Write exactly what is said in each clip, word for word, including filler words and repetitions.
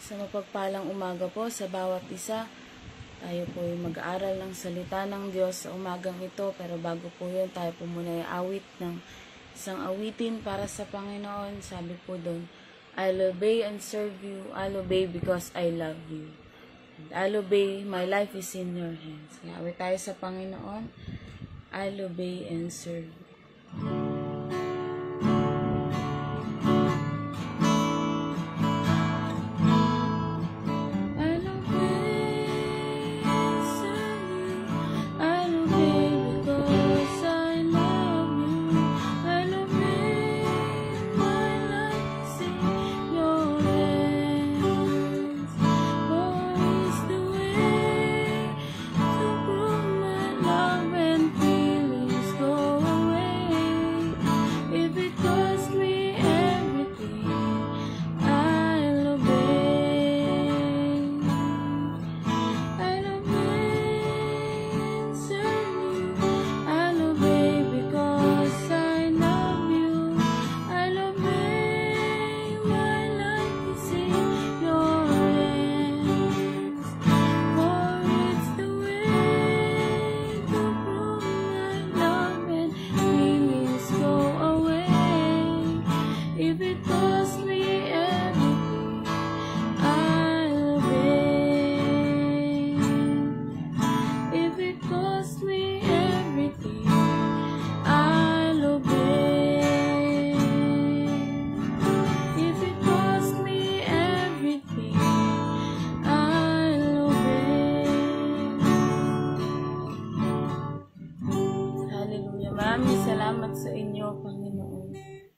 Sa mapagpalang umaga po sa bawat isa, tayo po ay mag-aaral ng salita ng Diyos sa umagang ito. Pero bago po yun, tayo po muna ay awit ng isang awitin para sa Panginoon. Sabi po doon, I'll obey and serve you. I'll obey because I love you. And I'll obey, my life is in your hands. Kaya awit tayo sa Panginoon. I'll obey and serve you. Maraming salamat sa inyo, Panginoon.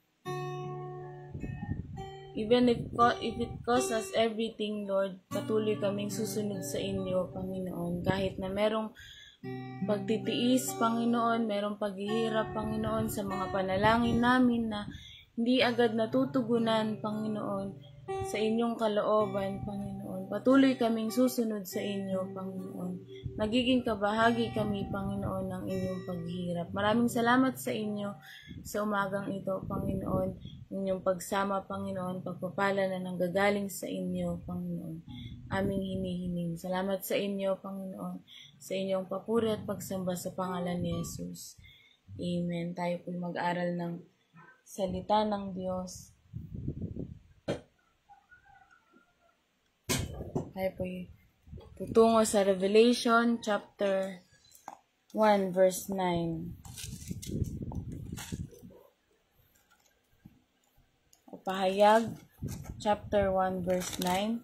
Even if, if it costs us everything, Lord, patuloy kaming susunod sa inyo, Panginoon. Kahit na merong pagtitiis, Panginoon, merong paghihirap, Panginoon, sa mga panalangin namin na hindi agad natutugunan, Panginoon, sa inyong kalooban, Panginoon. Patuloy kaming susunod sa inyo, Panginoon. Nagiging kabahagi kami, Panginoon, ng inyong paghihirap. Maraming salamat sa inyo sa umagang ito, Panginoon. Inyong pagsama, Panginoon, pagpapala na nanggagaling sa inyo, Panginoon. Aming hinihiling. Salamat sa inyo, Panginoon, sa inyong papuri at pagsamba sa pangalan ni Jesus. Amen. Tayo po mag-aral ng salita ng Diyos. Tayo po tutungo sa Revelation chapter one verse nine. O Pahayag chapter one verse nine.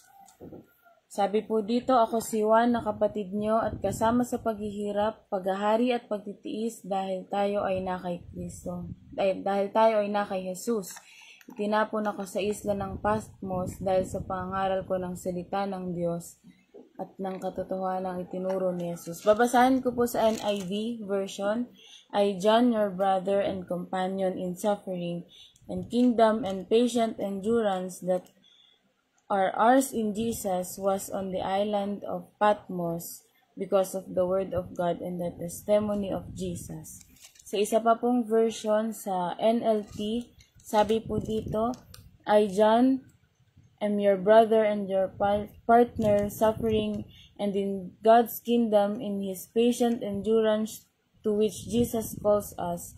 Sabi po dito, ako si Juan na kapatid nyo at kasama sa paghihirap, paghahari at pagtitiis dahil tayo ay na kay Kristo. Dahil, dahil tayo ay na kay Jesus. Itinapon ako sa isla ng Patmos dahil sa pangaral ko ng salita ng Diyos at ng katotohanan itinuro ni Jesus. Babasahin ko po sa N I V version. I, John, your brother and companion in suffering and kingdom and patient endurance that are ours in Jesus, was on the island of Patmos because of the word of God and the testimony of Jesus. Sa isa pa pong version sa N L T, sabi po dito, I, John, am your brother and your partner suffering and in God's kingdom in His patient endurance to which Jesus calls us.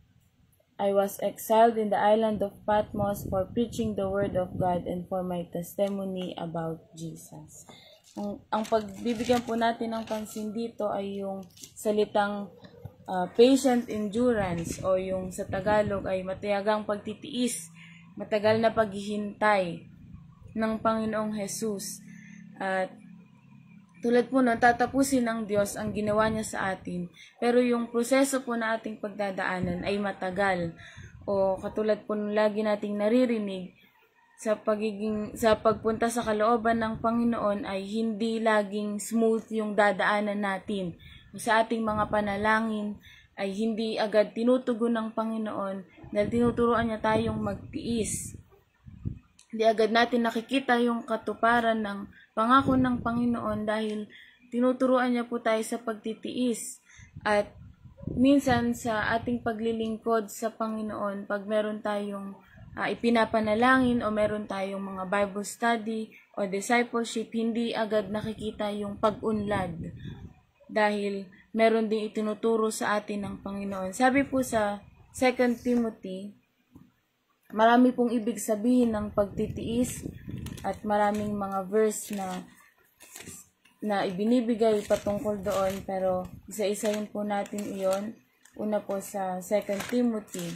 I was exiled in the island of Patmos for preaching the word of God and for my testimony about Jesus. Ang, ang pagbibigyan po natin ng pansin dito ay yung salitang Uh, patient endurance o yung sa Tagalog ay matayagang pagtitiis, matagal na paghihintay ng Panginoong Jesus. At tulad po nun, tatapusin ng Diyos ang ginawa niya sa atin. Pero yung proseso po na ating pagdadaanan ay matagal. O katulad po nung lagi nating naririnig, sa pagiging sa pagpunta sa kalooban ng Panginoon ay hindi laging smooth yung dadaanan natin. Sa ating mga panalangin ay hindi agad tinutugon ng Panginoon dahil tinuturuan niya tayong magtiis. Hindi agad natin nakikita yung katuparan ng pangako ng Panginoon dahil tinuturuan niya po tayo sa pagtitiis. At minsan sa ating paglilingkod sa Panginoon, pag meron tayong uh, ipinapanalangin o meron tayong mga Bible study o discipleship, hindi agad nakikita yung pag-unlad dahil meron din itinuturo sa atin ng Panginoon. Sabi po sa Second Timothy, marami pong ibig sabihin ng pagtitiis at maraming mga verse na na ibinibigay patungkol doon, pero isa-isahin po natin iyon. Una po sa Second Timothy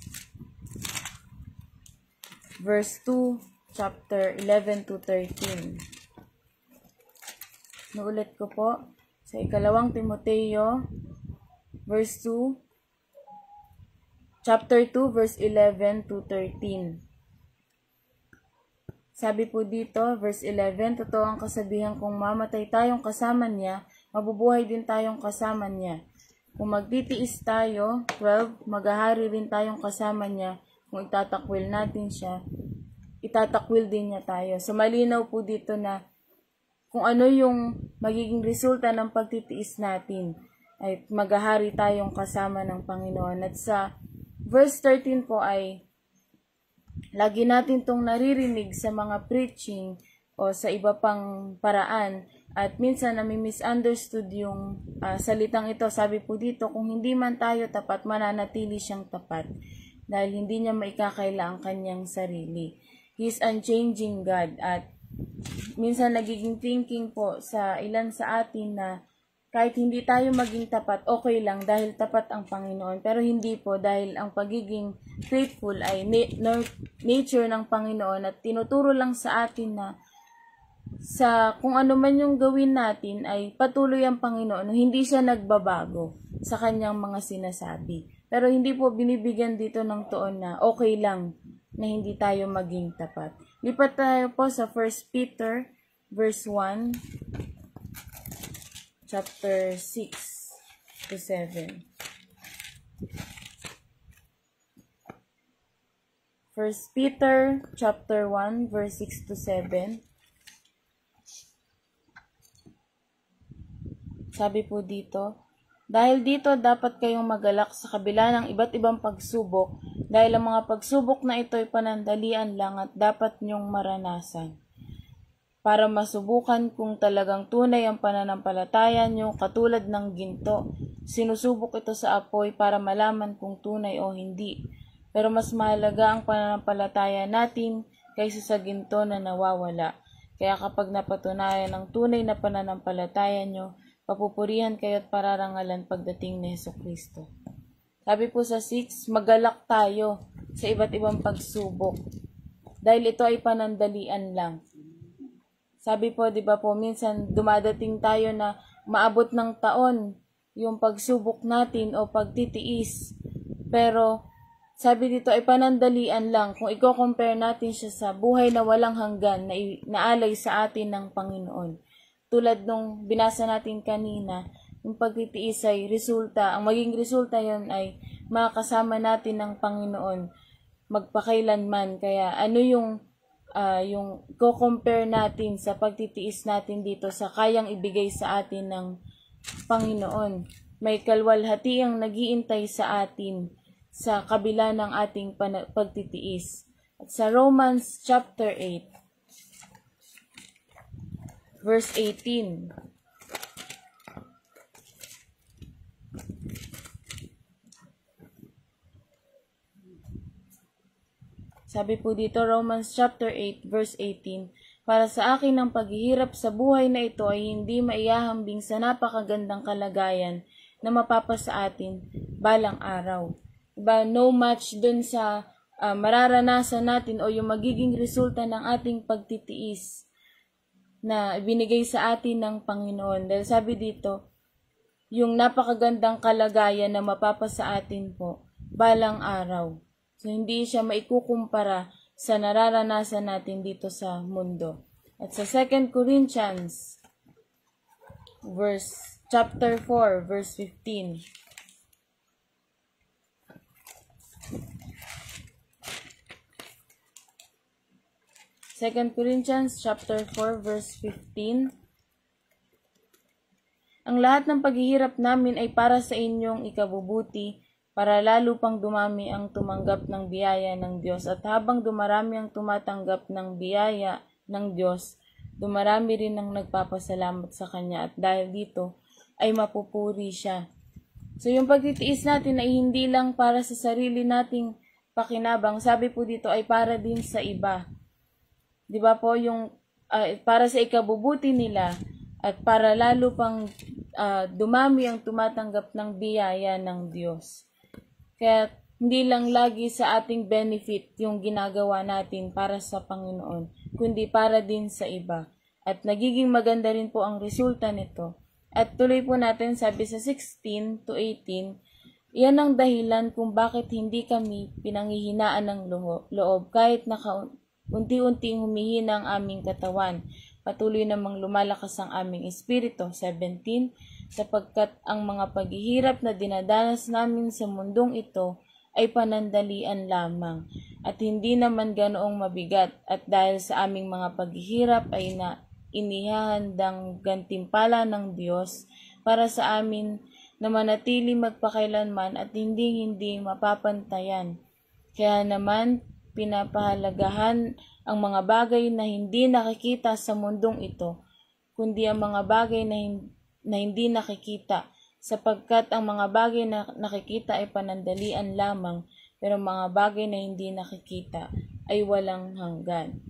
verse two, chapter eleven to thirteen. Naulit ko po sa ikalawang Timoteo verse two, chapter two, verse eleven to thirteen. Sabi po dito, verse eleven, totoo ang kasabihan, kung mamatay tayong kasama niya, mabubuhay din tayong kasama niya. Kung magtitiis tayo, twelve, maghahari rin tayong kasama niya. Kung itatakwil natin siya, itatakwil din niya tayo. So malinaw po dito na kung ano yung magiging resulta ng pagtitiis natin, ay maghahari tayong kasama ng Panginoon. At sa verse thirteen po ay lagi natin tong naririnig sa mga preaching o sa iba pang paraan, at minsan nami-misunderstood yung uh, salitang ito. Sabi po dito, kung hindi man tayo tapat, mananatili siyang tapat dahil hindi niya maikakaila ang kanyang sarili. He is unchanging God. At minsan nagiging thinking po sa ilan sa atin na kahit hindi tayo maging tapat, okay lang dahil tapat ang Panginoon. Pero hindi po, dahil ang pagiging faithful ay na- nature ng Panginoon, at tinuturo lang sa atin na sa kung ano man yung gawin natin ay patuloy ang Panginoon. Hindi siya nagbabago sa kanyang mga sinasabi. Pero hindi po binibigyan dito ng tuon na okay lang na hindi tayo maging tapat. Lipat tayo po sa First Peter verse one, chapter six to seven. First Peter chapter one, verse six to seven. Sabi po dito, dahil dito dapat kayong magalak sa kabila ng iba't ibang pagsubok, dahil ang mga pagsubok na ito ay panandalian lang at dapat nyong maranasan, para masubukan kung talagang tunay ang pananampalataya nyo. Katulad ng ginto, sinusubok ito sa apoy para malaman kung tunay o hindi. Pero mas mahalaga ang pananampalataya natin kaysa sa ginto na nawawala. Kaya kapag napatunayan ng tunay na pananampalataya nyo, papupurihan kayo at pararangalan pagdating ni Jesucristo. Sabi po sa six, magalak tayo sa iba't ibang pagsubok, dahil ito ay panandalian lang. Sabi po, di ba po, minsan dumadating tayo na maabot ng taon yung pagsubok natin o pagtitiis. Pero sabi dito ay panandalian lang kung i-compare natin siya sa buhay na walang hanggan na naalay sa atin ng Panginoon. Tulad nung binasa natin kanina, yung pagtitiis ay resulta, ang maging resulta yon ay makakasama natin ng Panginoon magpakailanman. Kaya ano yung Uh, yung ko-compare natin sa pagtitiis natin dito sa kayang ibigay sa atin ng Panginoon. May kalwalhatiang nag-iintay sa atin sa kabila ng ating pan- pagtitiis. At sa Romans chapter eight, verse eighteen. Sabi po dito, Romans chapter eight, verse eighteen, para sa akin ang paghihirap sa buhay na ito ay hindi maiyahambing sa napakagandang kalagayan na mapapa sa atin balang araw. Diba? No match dun sa uh, mararanasan natin o yung magiging resulta ng ating pagtitiis na binigay sa atin ng Panginoon. Dahil sabi dito, yung napakagandang kalagayan na mapapa sa atin po balang araw. So, hindi siya maikukumpara sa nararanasan natin dito sa mundo. At sa Second Corinthians, verse, chapter four, verse fifteen. Second Corinthians, chapter four, verse fifteen. Ang lahat ng paghihirap namin ay para sa inyong ikabubuti, para lalo pang dumami ang tumanggap ng biyaya ng Diyos. At habang dumarami ang tumatanggap ng biyaya ng Diyos, dumarami rin ang nagpapasalamat sa Kanya at dahil dito ay mapupuri siya. So yung pagtitiis natin ay hindi lang para sa sarili nating pakinabang, sabi po dito ay para din sa iba. Di ba po yung uh, para sa ikabubuti nila at para lalo pang uh, dumami ang tumatanggap ng biyaya ng Diyos. Kaya hindi lang lagi sa ating benefit yung ginagawa natin para sa Panginoon, kundi para din sa iba. At nagiging maganda rin po ang resulta nito. At tuloy po natin, sabi sa sixteen to eighteen, iyan ang dahilan kung bakit hindi kami pinanghihinaan ng loob kahit naka unti-unting humihina ang aming katawan. Patuloy namang lumalakas ang aming espiritu. seventeen, sapagkat ang mga paghihirap na dinadanas namin sa mundong ito ay panandalian lamang at hindi naman ganoong mabigat, at dahil sa aming mga paghihirap ay na inihahandang gantimpala ng Diyos para sa amin na manatili magpakailanman at hindi hindi mapapantayan. Kaya naman pinapahalagahan ang mga bagay na hindi nakikita sa mundong ito, kundi ang mga bagay na hindi na hindi nakikita, sapagkat ang mga bagay na nakikita ay panandalian lamang, pero mga bagay na hindi nakikita ay walang hanggan.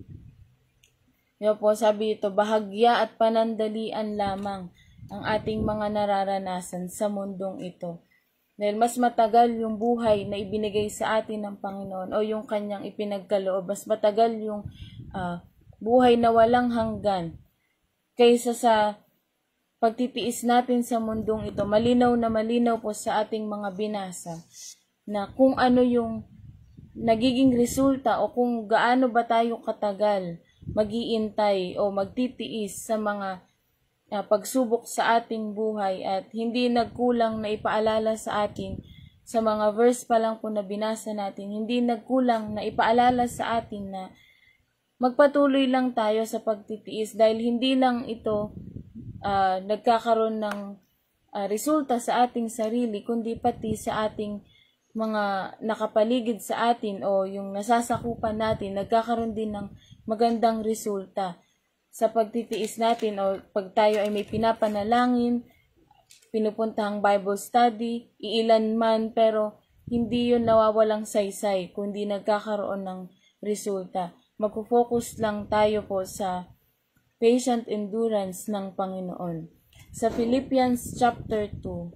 Yo po, sabi ito, bahagya at panandalian lamang ang ating mga nararanasan sa mundong ito. Dahil mas matagal yung buhay na ibinigay sa atin ng Panginoon o yung kanyang ipinagkaloob, mas matagal yung uh, buhay na walang hanggan kaysa sa pagtitiis natin sa mundong ito. Malinaw na malinaw po sa ating mga binasa na kung ano yung nagiging resulta o kung gaano ba tayo katagal mag-iintay o magtitiis sa mga uh, pagsubok sa ating buhay, at hindi nagkulang na ipaalala sa atin sa mga verse pa lang po na binasa natin, hindi nagkulang na ipaalala sa atin na magpatuloy lang tayo sa pagtitiis dahil hindi lang ito Uh, nagkakaroon ng uh, resulta sa ating sarili, kundi pati sa ating mga nakapaligid sa atin o yung nasasakupan natin, nagkakaroon din ng magandang resulta sa pagtitiis natin o pag tayo ay may pinapanalangin, pinupuntahang Bible study, iilan man, pero hindi yun nawawalang saysay, kundi nagkakaroon ng resulta. Magpo-focus lang tayo po sa patient endurance ng Panginoon. Sa Philippians chapter two,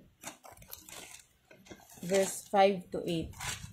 verse five to eight.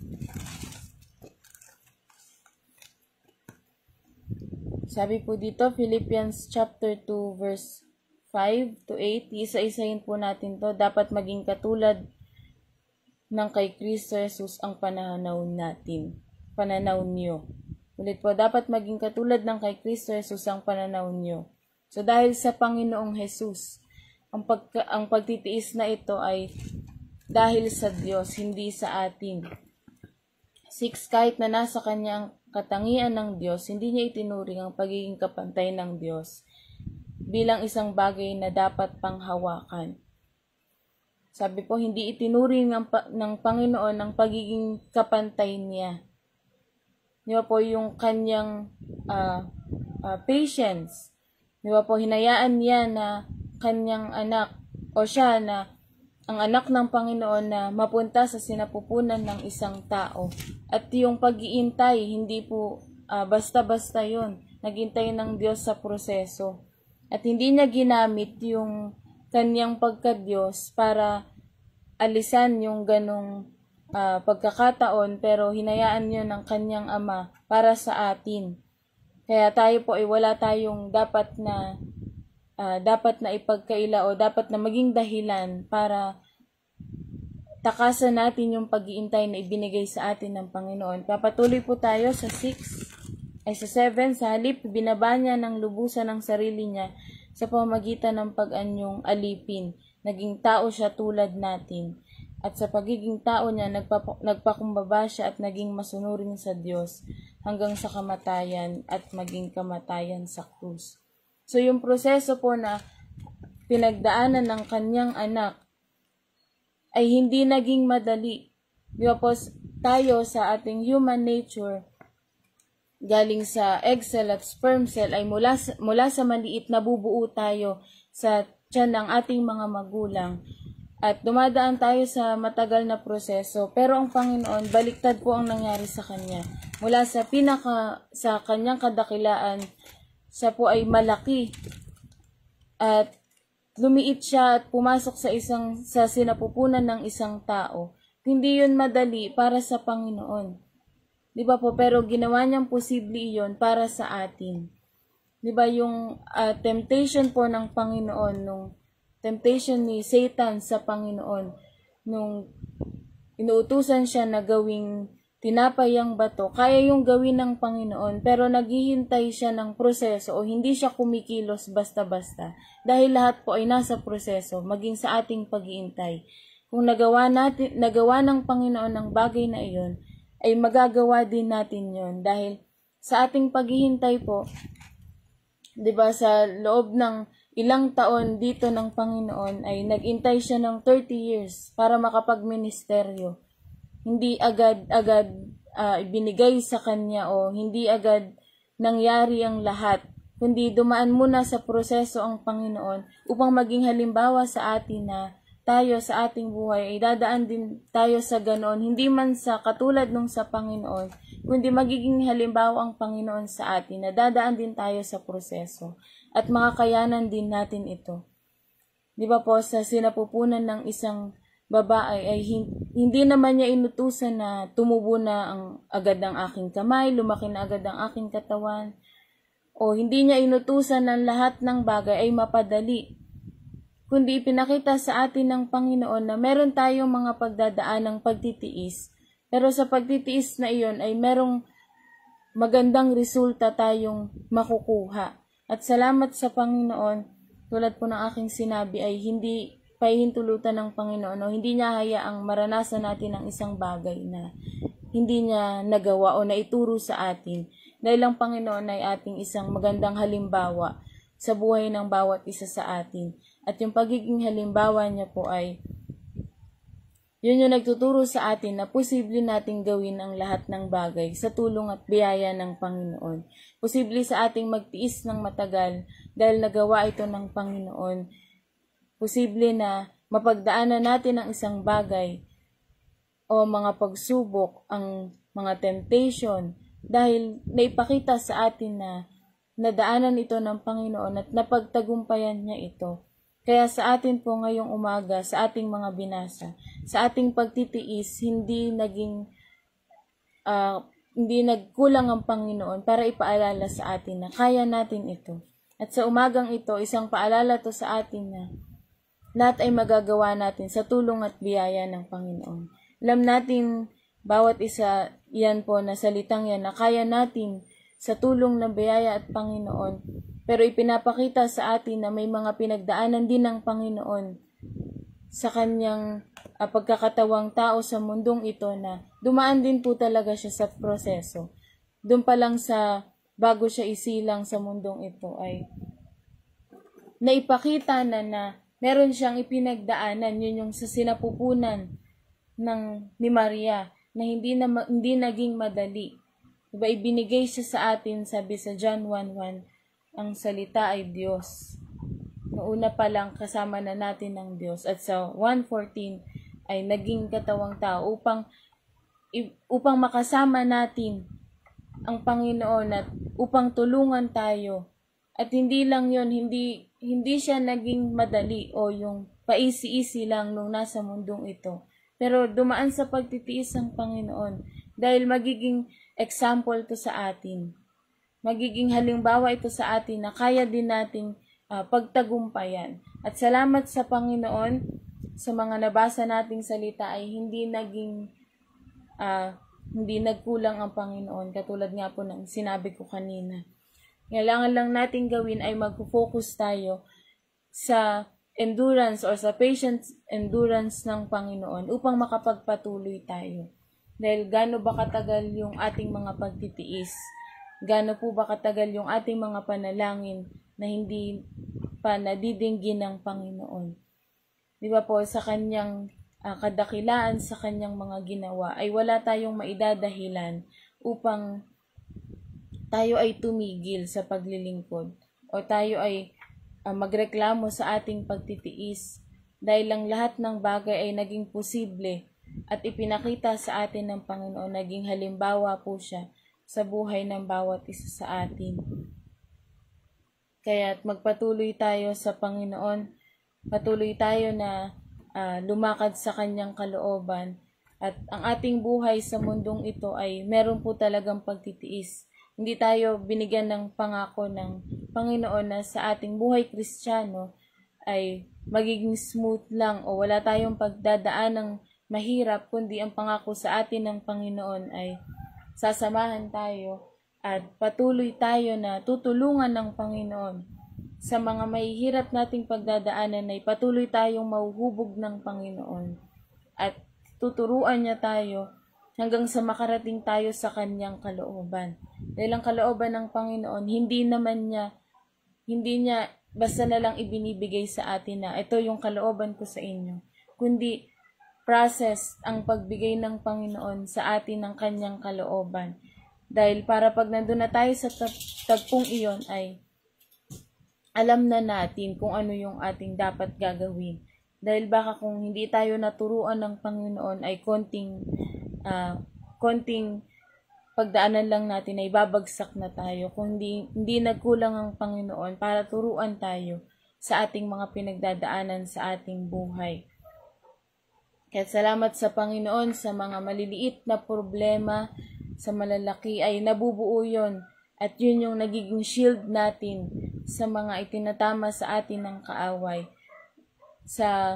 Sabi po dito, Philippians chapter two, verse five to eight. Isa-isahin po natin to. Dapat maging katulad ng kay Kristo Jesus ang pananaw natin. Pananaw niyo. Ulit po, dapat maging katulad ng kay Kristo Jesus ang pananaw niyo. So dahil sa Panginoong Jesus, ang, pagka, ang pagtitiis na ito ay dahil sa Diyos, hindi sa atin. Six, kahit na nasa kanyang katangian ng Diyos, hindi niya itinuring ang pagiging kapantay ng Diyos bilang isang bagay na dapat panghawakan. Sabi po, hindi itinuring ng, ng Panginoon ang pagiging kapantay niya. Di ba po, yung kanyang uh, uh, patience. Di ba po, hinayaan niya na kanyang anak o siya na ang anak ng Panginoon na mapunta sa sinapupunan ng isang tao. At yung pag-iintay, hindi po uh, basta-basta yun. Naghintay ng Diyos sa proseso. At hindi niya ginamit yung kanyang pagka-Diyos para alisan yung ganong Uh, pagkakataon, pero hinayaan niyo ng kanyang ama para sa atin. Kaya tayo po ay wala tayong dapat na uh, dapat na ipagkaila o dapat na maging dahilan para takasan natin yung pag-iintay na ibinigay sa atin ng Panginoon. Papatuloy po tayo sa six ay sa seven. Sa halip, binaba niya ng lubusan ng sarili niya sa pamamagitan ng pag-anyong alipin. Naging tao siya tulad natin. At sa pagiging tao niya, nagpap- nagpakumbaba siya at naging masunurin sa Diyos hanggang sa kamatayan at maging kamatayan sa krus. So yung proseso po na pinagdaanan ng kanyang anak ay hindi naging madali. Di ba po, tayo sa ating human nature, galing sa egg cell at sperm cell, ay mula, mula sa maliit na bubuo tayo sa tiyan ng ating mga magulang. At dumadaan tayo sa matagal na proseso. Pero ang Panginoon, baliktad po ang nangyari sa Kanya. Mula sa pinaka, sa Kanyang kadakilaan, siya po ay malaki. At lumiit siya at pumasok sa isang, sa sinapupunan ng isang tao. Hindi yun madali para sa Panginoon. Di ba po? Pero ginawa niyang posible iyon para sa atin. Di ba yung uh, temptation po ng Panginoon, nung temptation ni Satan sa Panginoon, nung inuutusan siya na gawing tinapay ang bato, kaya yung gawin ng Panginoon, pero naghihintay siya ng proseso o hindi siya kumikilos basta-basta. Dahil lahat po ay nasa proseso, maging sa ating pag-iintay. Kung nagawa, natin, nagawa ng Panginoon ang bagay na iyon, ay magagawa din natin yon. Dahil sa ating paghihintay po, di ba, sa loob ng ilang taon dito ng Panginoon ay nag-intay siya ng thirty years para makapagministeryo. Hindi agad-agad uh, ibinigay sa kanya o hindi agad nangyari ang lahat, kundi dumaan muna sa proseso ang Panginoon upang maging halimbawa sa atin na tayo sa ating buhay ay dadaan din tayo sa ganoon, hindi man sa katulad nung sa Panginoon, kundi magiging halimbawa ang Panginoon sa atin na dadaan din tayo sa proseso. At makakayanan din natin ito. Di ba po, sa sinapupunan ng isang babae ay hindi naman niya inutusan na tumubo na ang agad ang aking kamay, lumaki na agad ang aking katawan, o hindi niya inutusan ng lahat ng bagay ay mapadali. Kundi ipinakita sa atin ng Panginoon na meron tayong mga pagdadaan ng pagtitiis, pero sa pagtitiis na iyon ay merong magandang resulta tayong makukuha. At salamat sa Panginoon, tulad po ng aking sinabi, ay hindi pahihintulutan ng Panginoon o hindi niya hayaang maranasan natin ang isang bagay na hindi niya nagawa o naituro sa atin. Dahil ang Panginoon ay ating isang magandang halimbawa sa buhay ng bawat isa sa atin. At yung pagiging halimbawa niya po ay yun yung nagtuturo sa atin na posible nating gawin ang lahat ng bagay sa tulong at biyaya ng Panginoon. Posible sa ating magtiis ng matagal dahil nagawa ito ng Panginoon. Posible na mapagdaanan natin ang isang bagay o mga pagsubok, ang mga temptation, dahil naipakita sa atin na nadaanan ito ng Panginoon at napagtagumpayan niya ito. Kaya sa atin po ngayong umaga, sa ating mga binasa, sa ating pagtitiis, hindi naging, uh, hindi nagkulang ang Panginoon para ipaalala sa atin na kaya natin ito. At sa umagang ito, isang paalala to sa atin na lahat ay magagawa natin sa tulong at biyaya ng Panginoon. Alam natin, bawat isa yan po na salitang yan, na kaya natin sa tulong ng biyaya at Panginoon. Pero ipinapakita sa atin na may mga pinagdaanan din ng Panginoon sa kanyang uh, pagkakatawang tao sa mundong ito na dumaan din po talaga siya sa proseso. Doon pa lang sa bago siya isilang sa mundong ito ay naipakita na na meron siyang ipinagdaanan, yun yung sa sinapupunan ng ni Maria na hindi na hindi naging madali. Diba, ibinigay siya sa atin, sabi sa John one one, ang salita ay Diyos. Noona pa lang kasama na natin ng Diyos. At sa one fourteen ay naging katawang tao upang upang makasama natin ang Panginoon at upang tulungan tayo. At hindi lang yon, hindi hindi siya naging madali o yung paisi-isi lang nung nasa mundong ito. Pero dumaan sa pagtitiis ang Panginoon dahil magiging example to sa atin. Magiging halimbawa ito sa atin na kaya din nating uh, pagtagumpayan. At salamat sa Panginoon, sa mga nabasa nating salita ay hindi naging, uh, hindi nagkulang ang Panginoon. Katulad nga po ng sinabi ko kanina. Kailangan lang nating gawin ay mag-focus tayo sa endurance or sa patient endurance ng Panginoon upang makapagpatuloy tayo. Dahil gaano ba katagal yung ating mga pagtitiis? Gaano po ba katagal yung ating mga panalangin na hindi pa nadidinggin ng Panginoon? Di ba po, sa kanyang uh, kadakilaan sa kanyang mga ginawa, ay wala tayong maidadahilan upang tayo ay tumigil sa paglilingkod o tayo ay uh, magreklamo sa ating pagtitiis dahil lang lahat ng bagay ay naging posible at ipinakita sa atin ng Panginoon. Naging halimbawa po siya sa buhay ng bawat isa sa atin. Kaya't magpatuloy tayo sa Panginoon, patuloy tayo na uh, lumakad sa kanyang kalooban, at ang ating buhay sa mundong ito ay meron po talagang pagtitiis. Hindi tayo binigyan ng pangako ng Panginoon na sa ating buhay Kristiyano ay magiging smooth lang o wala tayong pagdadaan ng mahirap, kundi ang pangako sa atin ng Panginoon ay sasamahan tayo at patuloy tayo na tutulungan ng Panginoon. Sa mga mahihirap nating pagdadaanan ay patuloy tayong mahuhubog ng Panginoon at tuturuan niya tayo hanggang sa makarating tayo sa kanyang kalooban. Dahil ang kalooban ng Panginoon, hindi naman niya, hindi niya basta na lang ibinibigay sa atin na ito yung kalooban ko sa inyo, kundi process ang pagbigay ng Panginoon sa atin ng kanyang kalooban. Dahil para pag nandun na tayo sa tagpong iyon ay alam na natin kung ano yung ating dapat gagawin. Dahil baka kung hindi tayo naturuan ng Panginoon ay konting, uh, konting pagdaanan lang natin ay babagsak na tayo. Kung hindi, hindi nagkulang ang Panginoon para turuan tayo sa ating mga pinagdadaanan sa ating buhay. Kaya salamat sa Panginoon sa mga maliliit na problema, sa malalaki ay nabubuo yun. At yun yung nagiging shield natin sa mga itinatama sa atin ng kaaway. Sa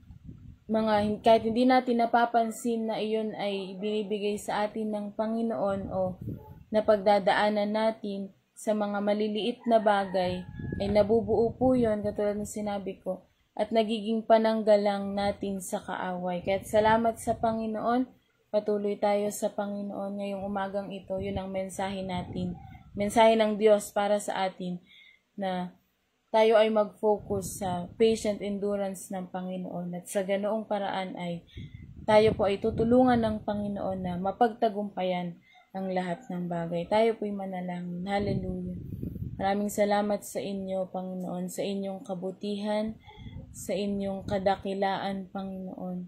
mga kahit hindi natin napapansin na iyon ay binibigay sa atin ng Panginoon o napagdadaanan natin sa mga maliliit na bagay, ay nabubuo po yun, katulad ng sinabi ko, at nagiging pananggalang natin sa kaaway. Kaya salamat sa Panginoon, patuloy tayo sa Panginoon ngayong umagang ito. Yun ang mensahe natin, mensahe ng Diyos para sa atin, na tayo ay mag-focus sa patient endurance ng Panginoon. At sa ganoong paraan ay tayo po ay tutulungan ng Panginoon na mapagtagumpayan ang lahat ng bagay. Tayo po'y manalangin. Hallelujah. Maraming salamat sa inyo, Panginoon, sa inyong kabutihan, sa inyong kadakilaan, Panginoon.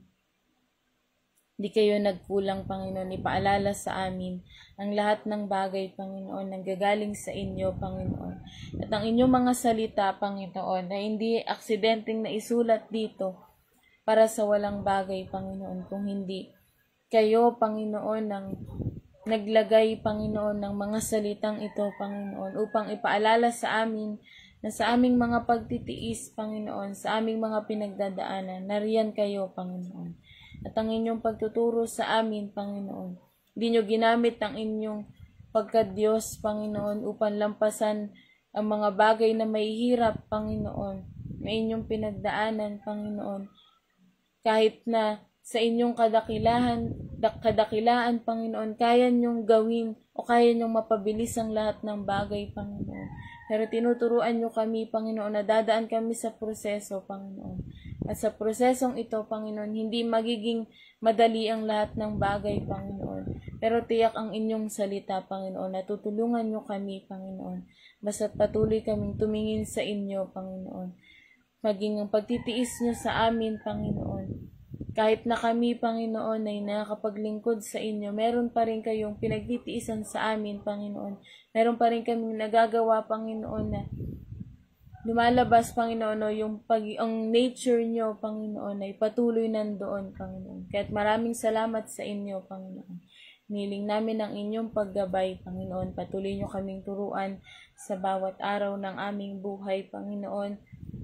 Di kayo nagkulang, Panginoon. Ipaalala sa amin ang lahat ng bagay, Panginoon, nanggagaling sa inyo, Panginoon. At ang inyong mga salita, Panginoon, na hindi aksidenteng naisulat dito para sa walang bagay, Panginoon, kung hindi kayo, Panginoon, ng naglagay, Panginoon, ng mga salitang ito, Panginoon, upang ipaalala sa amin na sa aming mga pagtitiis, Panginoon, sa aming mga pinagdadaanan, nariyan kayo, Panginoon. At ang inyong pagtuturo sa amin, Panginoon, hindi nyo ginamit ang inyong pagka-Diyos, Panginoon, upang lampasan ang mga bagay na mahihirap, Panginoon, na inyong pinagdaanan, Panginoon. Kahit na sa inyong kadakilahan, kadakilaan, Panginoon, kaya nyong gawin o kaya nyong mapabilis ang lahat ng bagay, Panginoon. Pero tinuturuan nyo kami, Panginoon, na dadaan kami sa proseso, Panginoon. At sa prosesong ito, Panginoon, hindi magiging madali ang lahat ng bagay, Panginoon. Pero tiyak ang inyong salita, Panginoon, na tutulungan nyo kami, Panginoon. Basta't patuloy kaming tumingin sa inyo, Panginoon. Maging ang pagtitiis nyo sa amin, Panginoon. Kahit na kami, Panginoon, ay nakapaglingkod sa inyo, meron pa rin kayong pinagtitiisan sa amin, Panginoon. Meron pa rin kaming nagagawa, Panginoon, na lumalabas, Panginoon, no, yung pag, ang nature nyo, Panginoon, ay patuloy nandoon, Panginoon. Kaya't maraming salamat sa inyo, Panginoon. Niling namin ang inyong paggabay, Panginoon. Patuloy nyo kaming turuan sa bawat araw ng aming buhay, Panginoon.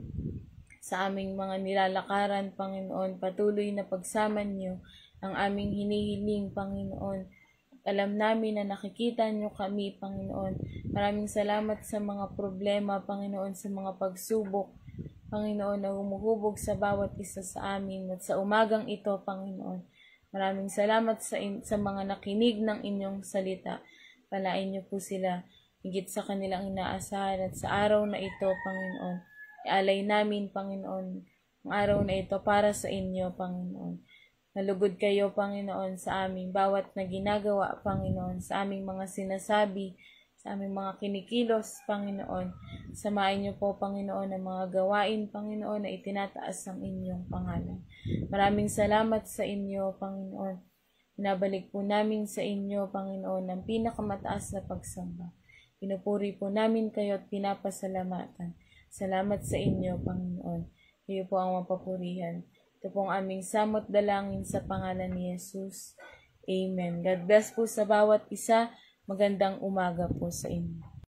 Sa aming mga nilalakaran, Panginoon, patuloy na pagsama nyo ang aming hinihiling, Panginoon. Alam namin na nakikita nyo kami, Panginoon. Maraming salamat sa mga problema, Panginoon, sa mga pagsubok, Panginoon, na humuhubog sa bawat isa sa amin. At sa umagang ito, Panginoon, maraming salamat sa, in- sa mga nakinig ng inyong salita. Palain nyo po sila higit sa kanilang inaasahan. At sa araw na ito, Panginoon, ialay namin, Panginoon, ang araw na ito para sa inyo, Panginoon. Nalugod kayo, Panginoon, sa aming bawat na ginagawa, Panginoon, sa aming mga sinasabi, sa aming mga kinikilos, Panginoon. Samahin niyo po, Panginoon, ang mga gawain, Panginoon, na itinataas ang inyong pangalan. Maraming salamat sa inyo, Panginoon. Binabalik po namin sa inyo, Panginoon, ang pinakamataas na pagsamba. Pinupuri po namin kayo at pinapasalamatan. Salamat sa inyo, Panginoon. Kayo po ang mapapurihan. Ito pong aming samot dalangin sa pangalan ni Jesus. Amen. God bless po sa bawat isa. Magandang umaga po sa inyo.